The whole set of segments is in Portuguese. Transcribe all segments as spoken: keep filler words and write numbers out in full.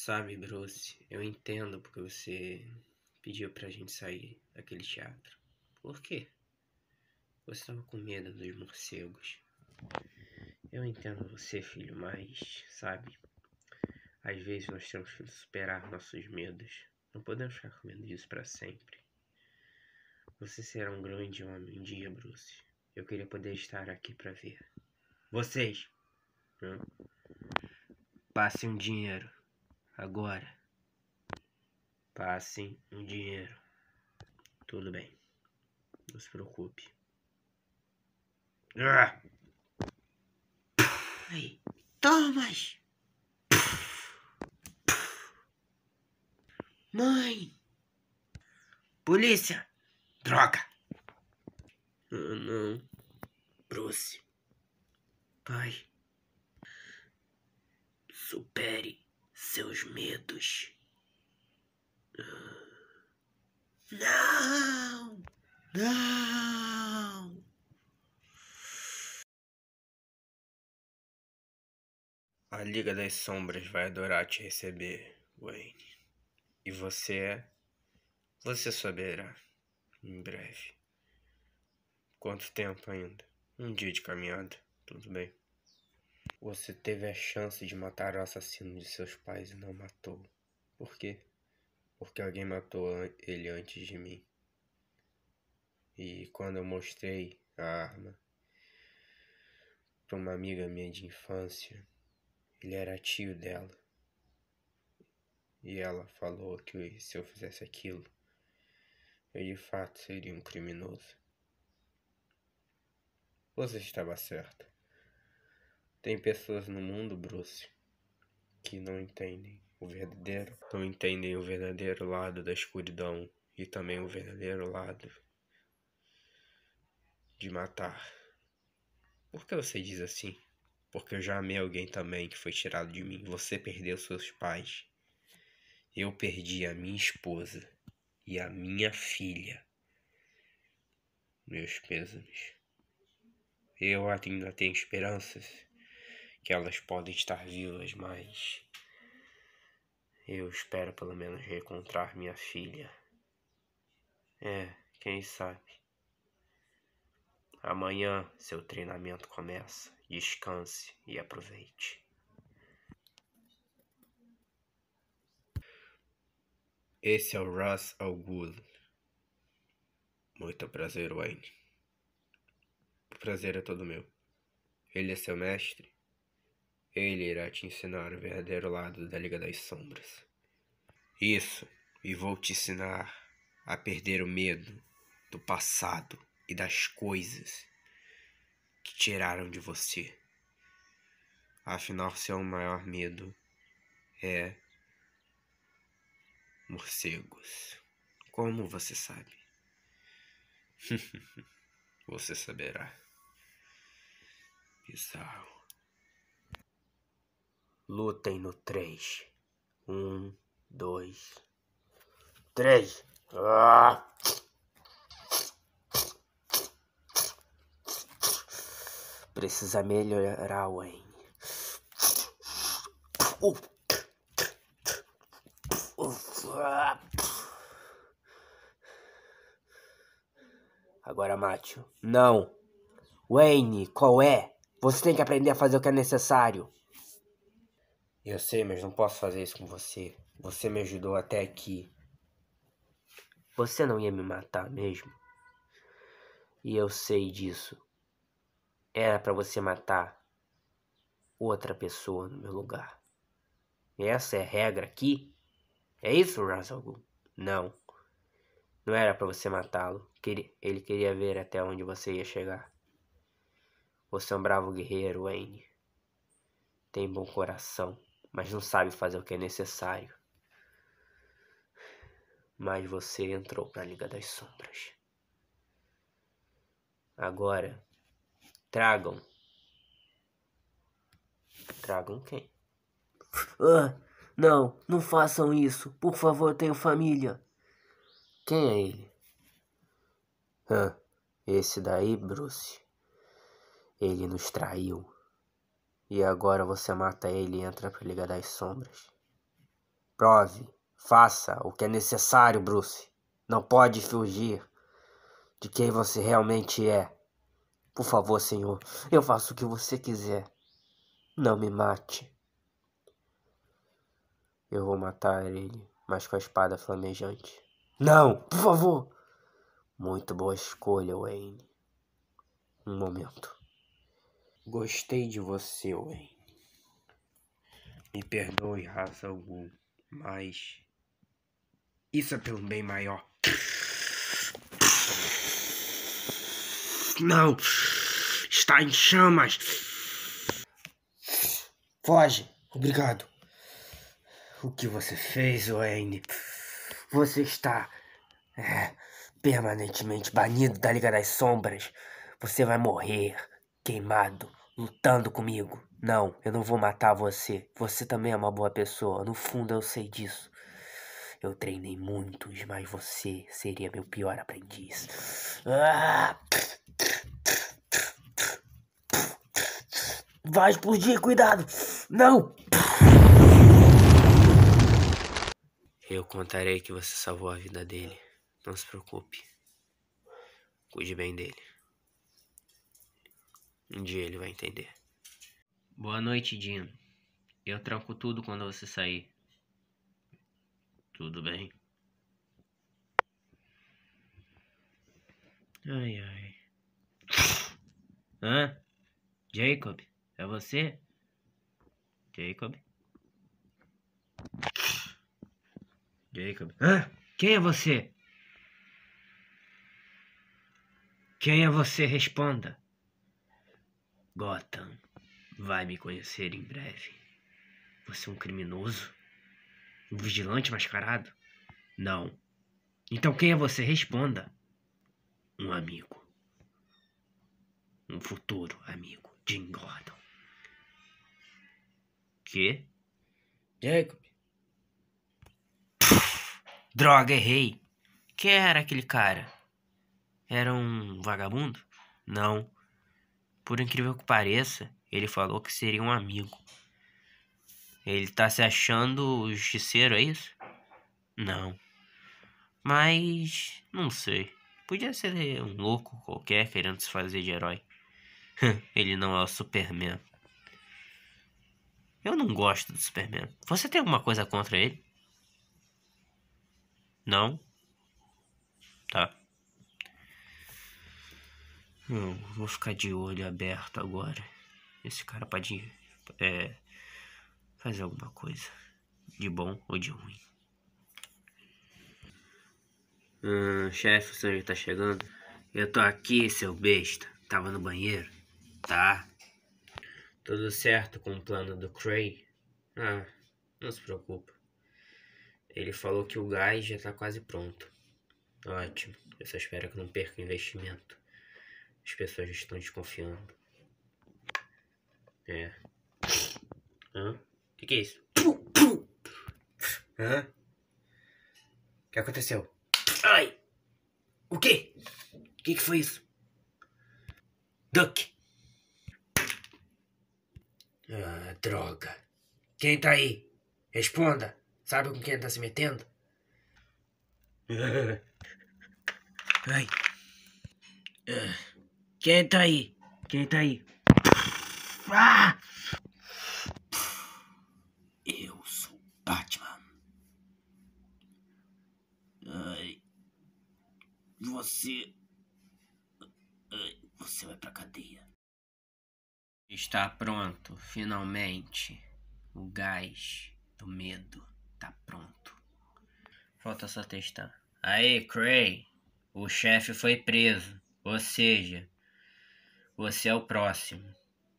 Sabe, Bruce, eu entendo porque você pediu pra gente sair daquele teatro. Por quê? Você estava com medo dos morcegos. Eu entendo você, filho, mas, sabe, às vezes nós temos que superar nossos medos. Não podemos ficar com medo disso pra sempre. Você será um grande homem um dia, Bruce. Eu queria poder estar aqui pra ver. Vocês! Hum? Passem um dinheiro. Agora. Passem um dinheiro. Tudo bem. Não se preocupe. Ah! Aí. Thomas! Mãe! Polícia! Droga! Ah, não. Bruce. Pai. Supere seus medos. Não! Não! A Liga das Sombras vai adorar te receber, Wayne. E você, você saberá em breve. Quanto tempo ainda? Um dia de caminhada, tudo bem. Você teve a chance de matar o assassino de seus pais e não matou. Por quê? Porque alguém matou ele antes de mim. E quando eu mostrei a arma para uma amiga minha de infância, ele era tio dela. E ela falou que se eu fizesse aquilo, eu de fato seria um criminoso. Você estava certo. Tem pessoas no mundo, Bruce, que não entendem o verdadeiro, não entendem o verdadeiro lado da escuridão e também o verdadeiro lado de matar. Por que você diz assim? Porque eu já amei alguém também que foi tirado de mim. Você perdeu seus pais. Eu perdi a minha esposa e a minha filha. Meus pêsames. Eu ainda tenho esperanças que elas podem estar vivas, mas eu espero pelo menos reencontrar minha filha. É, quem sabe. Amanhã seu treinamento começa. Descanse e aproveite. Esse é o Ra's al Ghul. Muito prazer, Wayne. O prazer é todo meu. Ele é seu mestre? Ele irá te ensinar o verdadeiro lado da Liga das Sombras. Isso, e vou te ensinar a perder o medo do passado e das coisas que tiraram de você. Afinal, seu maior medo é morcegos. Como você sabe? Você saberá. Bizarro. Lutem no três. Um, dois, três. Ah! Precisa melhorar, Wayne. Uh. Uh. Agora mate-o. Não. Wayne, qual é? Você tem que aprender a fazer o que é necessário. Eu sei, mas não posso fazer isso com você. Você me ajudou até aqui. Você não ia me matar mesmo? E eu sei disso. Era pra você matar outra pessoa no meu lugar. Essa é a regra aqui? É isso, Ra's al Ghul? Não. Não era pra você matá-lo. Ele queria ver até onde você ia chegar. Você é um bravo guerreiro, Wayne. Tem bom coração, mas não sabe fazer o que é necessário. Mas você entrou pra Liga das Sombras. Agora, tragam. Tragam quem? Ah, não, não façam isso. Por favor, tenho família. Quem é ele? Ah, esse daí, Bruce. Ele nos traiu. E agora você mata ele e entra pra Liga das Sombras. Prove. Faça o que é necessário, Bruce. Não pode fugir de quem você realmente é. Por favor, senhor, eu faço o que você quiser. Não me mate. Eu vou matar ele, mas com a espada flamejante. Não, por favor. Muito boa escolha, Wayne. Um momento. Gostei de você, Wayne. Me perdoe, raça algum, mas isso é pelo bem maior. Não! Está em chamas! Foge! Obrigado. O que você fez, Wayne? Você está é, permanentemente banido da Liga das Sombras. Você vai morrer queimado, lutando comigo. Não, eu não vou matar você. Você também é uma boa pessoa. No fundo eu sei disso. Eu treinei muitos, mas você seria meu pior aprendiz. Ah! Vai explodir, cuidado! Não! Eu contarei que você salvou a vida dele. Não se preocupe. Cuide bem dele. Um dia ele vai entender. Boa noite, Dino. Eu tranco tudo quando você sair. Tudo bem? Ai, ai. Hã? Jacob? É você? Jacob? Jacob? Hã? Quem é você? Quem é você? Responda. Gotham vai me conhecer em breve. Você é um criminoso? Um vigilante mascarado? Não. Então quem é você? Responda. Um amigo. Um futuro amigo. Jim Gordon. Que? Jacob? Droga, errei. Quem era aquele cara? Era um vagabundo? Não. Por incrível que pareça, ele falou que seria um amigo. Ele tá se achando o justiceiro, é isso? Não. Mas... não sei. Podia ser um louco qualquer querendo se fazer de herói. Ele não é o Superman. Eu não gosto do Superman. Você tem alguma coisa contra ele? Não? Tá. Hum, vou ficar de olho aberto agora. Esse cara pode é, fazer alguma coisa. De bom ou de ruim. Hum, chefe, o senhor tá chegando? Eu tô aqui, seu besta. Tava no banheiro. Tá. Tudo certo com o plano do Cray? Ah, não se preocupa. Ele falou que o gás já tá quase pronto. Ótimo. Eu só espero que não perca o investimento. As pessoas estão desconfiando. É. Hã? O que, que é isso? Hã? O que aconteceu? Ai! O quê? O que, que foi isso? Duck! Ah, droga. Quem tá aí? Responda. Sabe com quem tá se metendo? Ai. Quem tá aí? Quem tá aí? Ah! Eu sou Batman. Ai. Você... Ai. Você vai pra cadeia. Está pronto, finalmente. O gás do medo tá pronto. Falta só testar. Aí, Cray. O chefe foi preso. Ou seja, você é o próximo.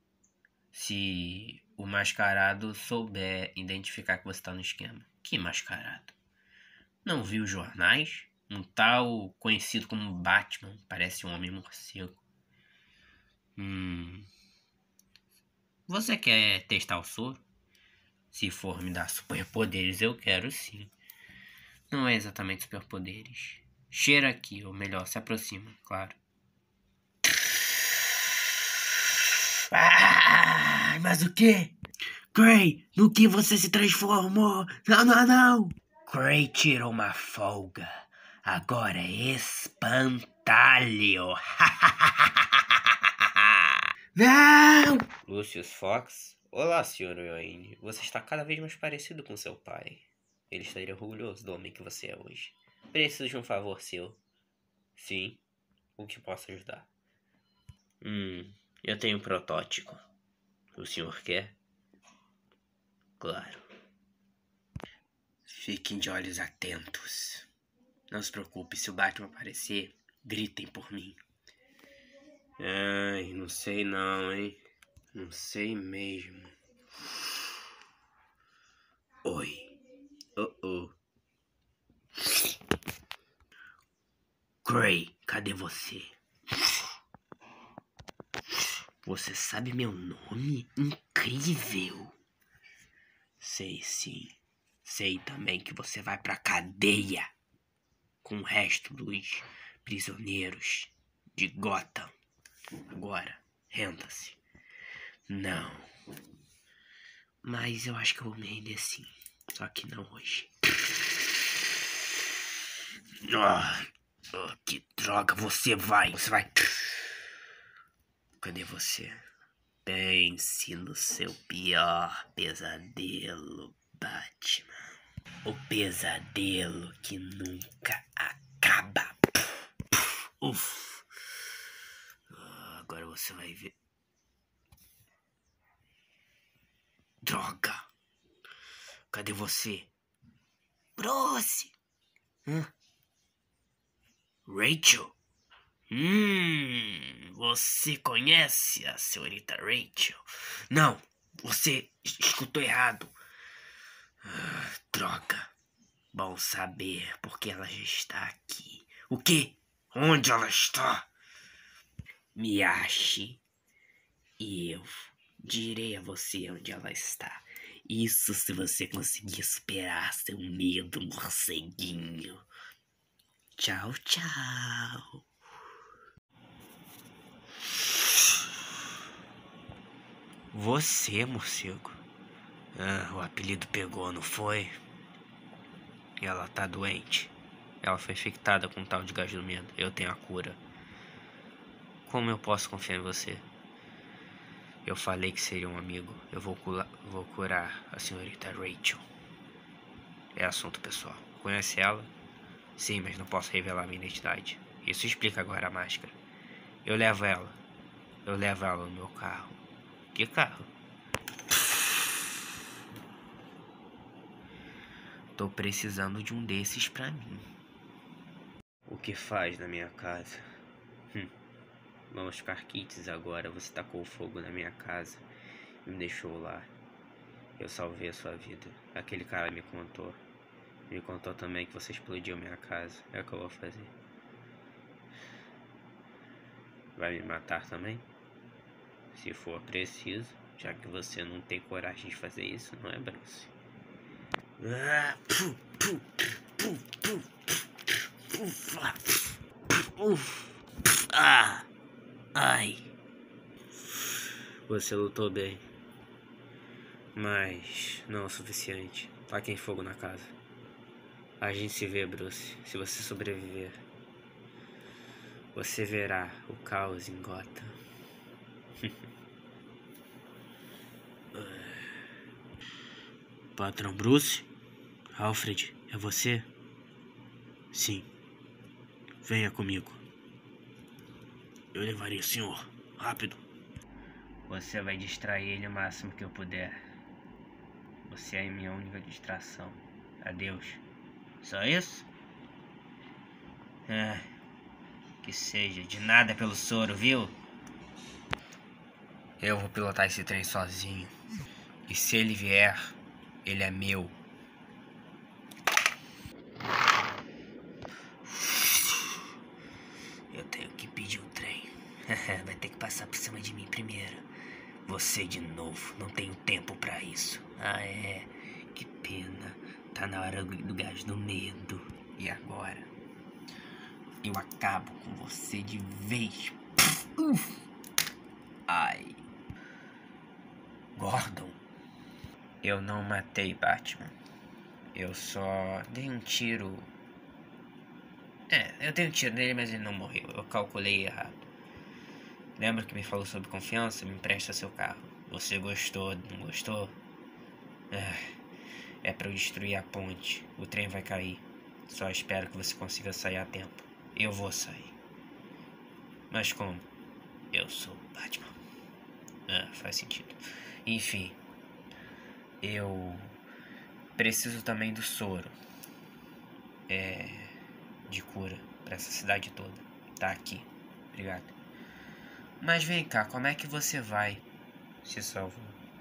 Se o mascarado souber identificar que você tá no esquema. Que mascarado? Não viu os jornais? Um tal conhecido como Batman. Parece um homem morcego. Hum... Você quer testar o soro? Se for me dar superpoderes, eu quero sim. Não é exatamente superpoderes. Cheira aqui, ou melhor, se aproxima, claro. Ah, mas o quê? Gray, no que você se transformou? Não, não, não! Gray tirou uma folga. Agora é espantalho. Não! Lucius Fox? Olá, senhor Wayne. Você está cada vez mais parecido com seu pai. Ele estaria orgulhoso do homem que você é hoje. Preciso de um favor seu. Sim. O que posso ajudar? Hum, eu tenho um protótipo. O senhor quer? Claro. Fiquem de olhos atentos. Não se preocupe, se o Batman aparecer, gritem por mim. Ai, não sei não, hein? Não sei mesmo. Oi. Oh, oh. Gray, cadê você? Você sabe meu nome? Incrível. Sei sim. Sei também que você vai pra cadeia com o resto dos prisioneiros de Gotham. Agora, renda-se. Não. Mas eu acho que eu vou me render sim. Só que não hoje. Oh, oh, que droga, você vai. Você vai. Cadê você? Pense no seu pior pesadelo, Batman. O pesadelo que nunca acaba. Uf. Agora você vai ver. Droga. Cadê você? Bruce. Hã? Rachel? Hum, você conhece a senhorita Rachel? Não, você escutou errado. Ah, droga. Bom saber porque ela já está aqui. O quê? Onde ela está? Me ache e eu direi a você onde ela está. Isso se você conseguir superar seu medo, morceguinho. Tchau, tchau. Você, morcego. Ah, o apelido pegou, não foi? E ela tá doente. Ela foi infectada com um tal de gás do medo. Eu tenho a cura. Como eu posso confiar em você? Eu falei que seria um amigo. Eu vou, cura, vou curar a senhorita Rachel. É assunto pessoal. Conhece ela? Sim, mas não posso revelar minha identidade. Isso explica agora a máscara. Eu levo ela. Eu levo ela no meu carro. Que carro? Tô precisando de um desses pra mim. O que faz na minha casa? Hum. Vamos ficar quites agora. Você tacou fogo na minha casa e me deixou lá. Eu salvei a sua vida. Aquele cara me contou. Me contou também que você explodiu minha casa. É o que eu vou fazer. Vai me matar também? Se for preciso, já que você não tem coragem de fazer isso, não é, Bruce? Ah, pu, pu, pu, pu, pu, uf, ah, ai. Você lutou bem, mas não o suficiente. Taquem fogo na casa. A gente se vê, Bruce. Se você sobreviver, você verá o caos em Gotham. Patrão Bruce? Alfred, é você? Sim. Venha comigo. Eu levarei o senhor. Rápido. Você vai distrair ele o máximo que eu puder. Você é a minha única distração. Adeus. Só isso? É. Que seja. De nada pelo soro, viu? Eu vou pilotar esse trem sozinho. E se ele vier, ele é meu. Eu tenho que pedir um trem. Vai ter que passar por cima de mim primeiro. Você de novo. Não tenho tempo pra isso. Ah, é. Que pena. Tá na hora do gás do medo. E agora? Eu acabo com você de vez. Uf. Ai. Gordon. Eu não matei Batman. Eu só dei um tiro. É, eu dei um tiro nele, mas ele não morreu. Eu calculei errado. Lembra que me falou sobre confiança? Me empresta seu carro. Você gostou, não gostou? É, é pra eu destruir a ponte. O trem vai cair. Só espero que você consiga sair a tempo. Eu vou sair. Mas como? Eu sou Batman. Ah, faz sentido. Enfim. Eu preciso também do soro. É... de cura pra essa cidade toda. Tá aqui. Obrigado. Mas vem cá, como é que você vai se salvar?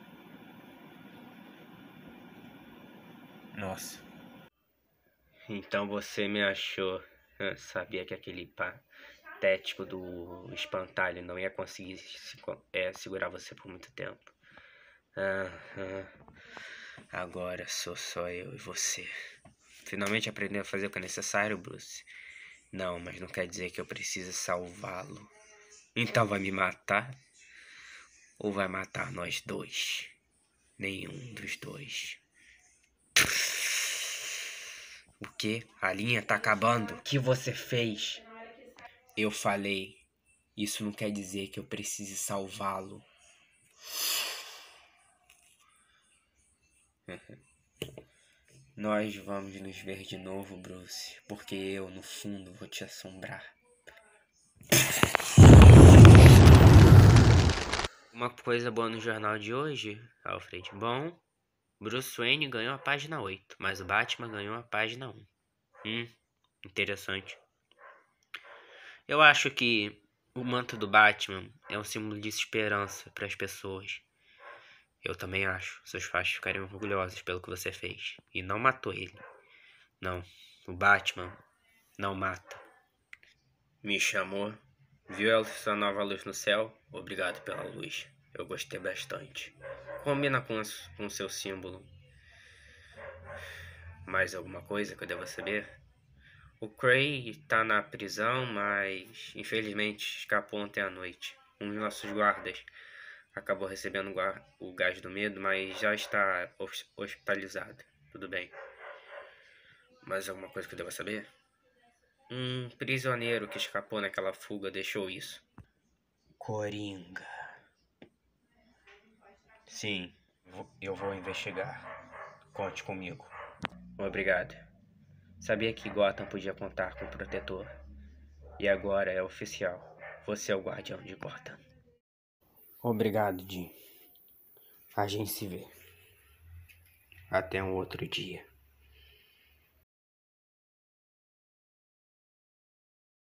Nossa. Então você me achou. Eu sabia que aquele patético do espantalho não ia conseguir se, é, segurar você por muito tempo. Ah, ah. Agora sou só eu e você. Finalmente aprendeu a fazer o que é necessário, Bruce? Não, mas não quer dizer que eu preciso salvá-lo. Então vai me matar? Ou vai matar nós dois? Nenhum dos dois. O que? A linha tá acabando. O que você fez? Eu falei. Isso não quer dizer que eu precise salvá-lo. Nós vamos nos ver de novo, Bruce. Porque eu, no fundo, vou te assombrar. Uma coisa boa no jornal de hoje, Alfred. Bom, Bruce Wayne ganhou a página oito, mas o Batman ganhou a página um. Hum, interessante. Eu acho que o manto do Batman é um símbolo de esperança para as pessoas. Eu também acho. Seus pais ficariam orgulhosos pelo que você fez. E não matou ele. Não, o Batman não mata. Me chamou. Viu essa nova luz no céu? Obrigado pela luz. Eu gostei bastante. Combina com o seu símbolo. Mais alguma coisa que eu deva saber? O Cray tá na prisão, mas infelizmente escapou ontem à noite. Um dos nossos guardas acabou recebendo o gás do medo, mas já está hospitalizado. Tudo bem. Mais alguma coisa que eu deva saber? Um prisioneiro que escapou naquela fuga deixou isso. Coringa. Sim, eu vou investigar. Conte comigo. Obrigado. Sabia que Gotham podia contar com um protetor. E agora é oficial. Você é o guardião de Gotham. Obrigado, Jim. A gente se vê. Até um outro dia.